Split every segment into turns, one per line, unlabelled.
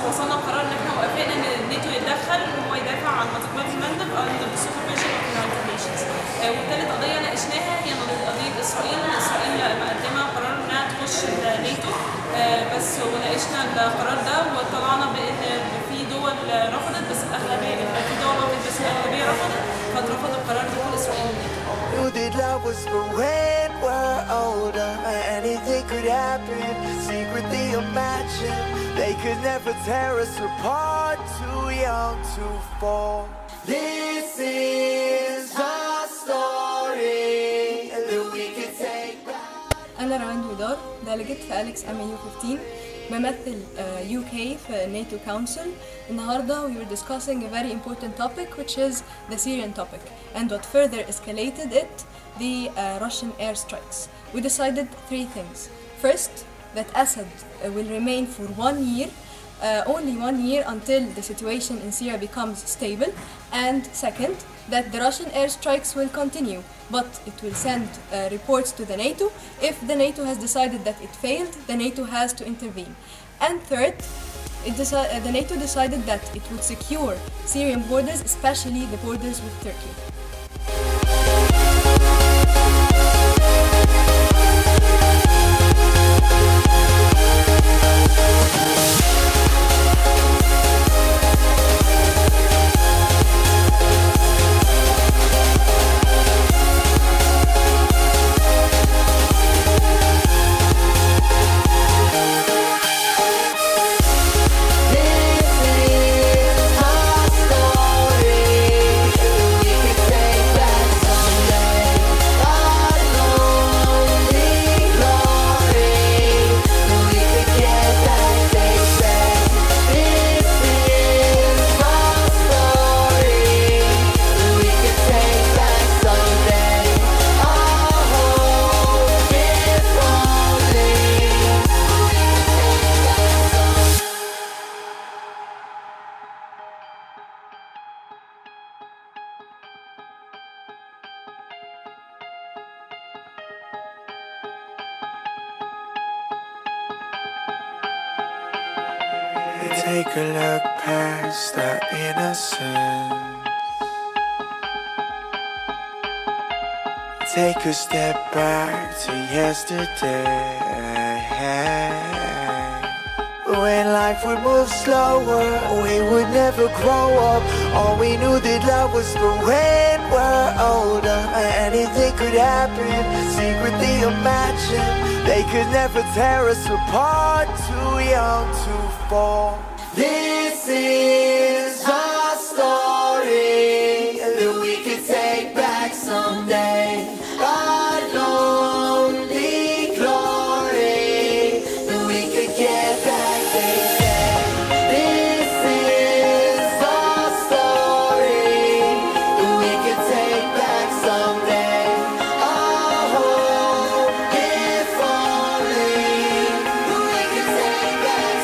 وصلنا لقرار ان احنا وافقنا ان الناتو يتدخل وان هو يدافع عن منطقه باب المندب under the supervision of the United Nations. وثالث قضيه ناقشناها هي قضيه اسرائيل. اسرائيل مقدمه قرار انها تخش الناتو، بس وناقشنا القرار ده وطلعنا بان في دول رفضت بس الاغلبيه، في دول وافقت بس الاغلبيه رفضت، فاترفض القرار دخول اسرائيل الناتو.
Knew that love was for when we're older. Anything could happen, secretly imagine they could never tear us apart. Too young to fall. This is our story that we can take back.
أنا روان دويدار delegate في أليكس MAU 15 بمثل UK في NATO Council. النهاردة we were discussing a very important topic which is the Syrian topic and what further escalated it, the Russian airstrikes. We decided three things. First, that Assad will remain for 1 year, only 1 year until the situation in Syria becomes stable, and second, that the Russian airstrikes will continue, but it will send reports to the NATO. If the NATO has decided that it failed, the NATO has to intervene. And third, the NATO decided that it would secure Syrian borders, especially the borders with Turkey.
Take a look past our innocence. Take a step back to yesterday. When life would move slower, we would never grow up. All we knew that love was for when we're older. Anything could happen, secretly imagine they could never tear us apart. Too young to fall. This is our story that we could take back someday. Our lonely glory that we could get back, they say. This is our story that we could take back someday. Our hope, if only that we could take back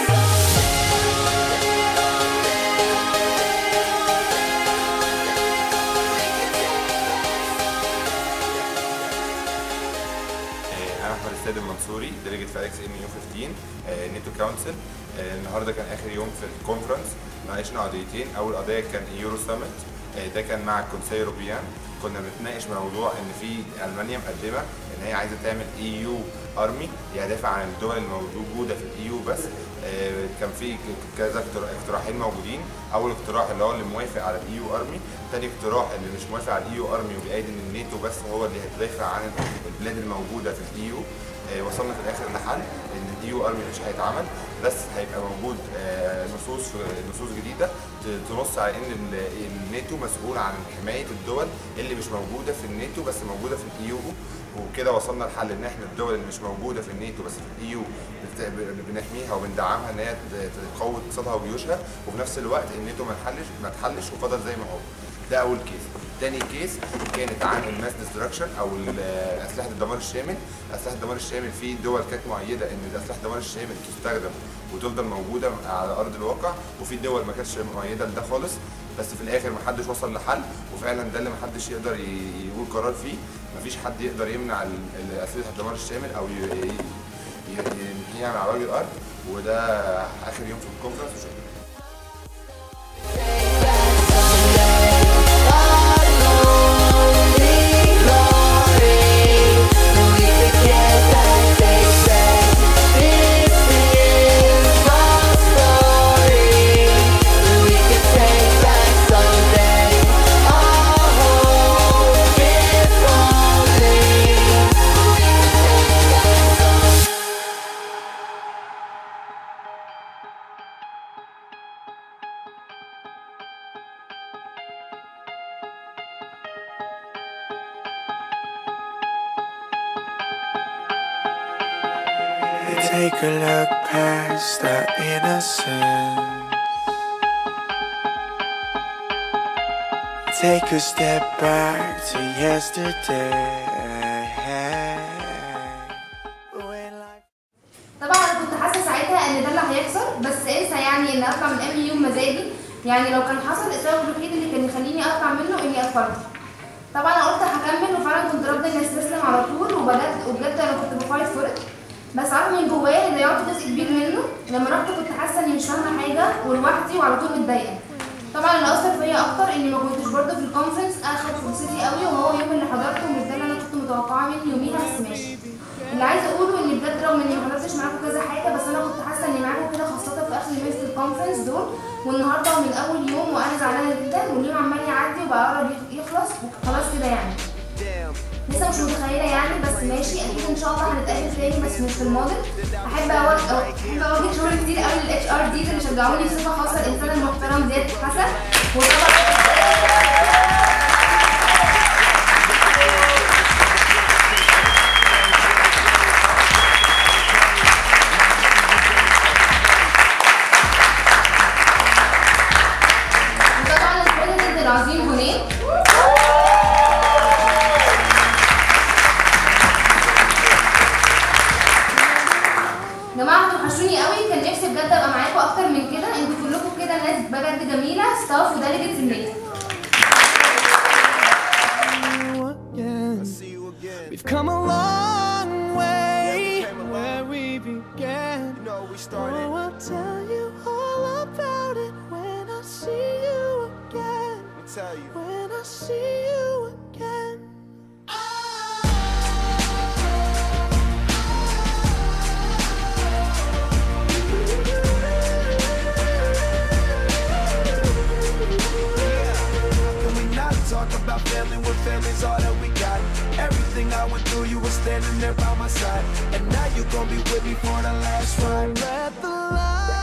أحمد السيد المنصوري ديليجيت في أليكس MAU 15 نيتو كونسل. النهارده كان آخر يوم في الكونفرنس، ناقشنا قضيتين. أول قضية كان يورو سامت، ده كان مع الكونسيل يوروبيان. كنا بنتناقش موضوع إن في ألمانيا مقدمة إن هي عايزة تعمل EU أرمي يدافع عن الدول الموجودة في الEU بس. كان في كذا اقتراحين موجودين. أول اقتراح اللي هو اللي موافق على الEU أرمي، تاني اقتراح اللي مش موافق على الEU أرمي وبيأيد إن الناتو بس هو اللي هيدافع عن البلاد الموجودة في الEU. وصلنا في الاخر لحل ان الEU ارمي مش هيتعمل، بس هيبقى موجود نصوص جديده تنص على ان الناتو مسؤول عن حمايه الدول اللي مش موجوده في الناتو بس موجوده في الEU. وكده وصلنا لحل ان احنا الدول اللي مش موجوده في الناتو بس في الEU بنحميها وبندعمها ان هي تقوي اقتصادها وجيوشها، وفي نفس الوقت الناتو ما تحلش وفضل زي ما هو. ده اول كيس. تاني كيس كانت عن الماس ديستراكشن او اسلحه الدمار الشامل. اسلحه الدمار الشامل في دول كانت مؤيده ان اسلحه الدمار الشامل تستخدم وتفضل موجوده على ارض الواقع، وفي دول ما كانتش مؤيده لده خالص. بس في الاخر ما حدش وصل لحل، وفعلا ده اللي ما حدش يقدر يقول قرار فيه. ما فيش حد يقدر يمنع اسلحه الدمار الشامل او ينهيها من على وجه الارض. وده اخر يوم في الكونفرنس وشكرا.
Take a look past our innocence. Take a step back to yesterday.
طبعا انا كنت حاسه ساعتها ان ده اللي هيحصل، بس انسى يعني ان اطلع من MU بمزاجي. يعني لو كان حصل السبب الوحيد اللي كان يخليني اطلع منه اني اتفرج. طبعا انا قلت هكمل وفعلا كنت رافضه اني استسلم على طول، وبجد انا كنت بفايت فور ات. بس عارفه من جوايا ان ضيعت جزء كبير منه. لما رحت كنت حاسه اني مش فاهمه حاجه ولوحدي وعلى طول متضايقه. طبعا اللي اثر فيا اكتر اني ما كنتش برضه في الكونفرنس اخد فرصتي قوي، وهو يوم اللي حضرته مش ده اللي انا كنت متوقعاه مني يوميها، بس ماشي. اللي عايزه اقوله ان بجد رغم اني ما حضرتش معاكم كذا حاجه، بس انا كنت حاسه اني معاكم كده، خاصه في اخر يومين في الكونفرنس دول، والنهارده ومن اول يوم وانا زعلانه جدا، واليوم عمال يعدي وبقى قرب يخلص وخلاص كده يعني. لسه مش متخيله يعني، بس ماشي اكيد ان شاء الله هنتقابل تاني بس مش في الموديل. احب اوجه شكر كتير قوي للHRD اللي شجعوني بصفه خاصه الانسان المحترم زياد حسن، وطبعا البريزيدنت العظيم هنين. جماعه هتوحشوني قوي، كان نفسي بجد ابقى معاكم اكتر من كده. انتوا كلكم كده ناس بجد جميله، ستاف وديليجيتس النادي.
We've come a long way where we began. Oh, I'll tell you all about it when I see you again. When I see you again. Talk about family when family's all that we got. Everything I went through, you were standing there by my side, and now you're gonna be with me for the last ride. Let the light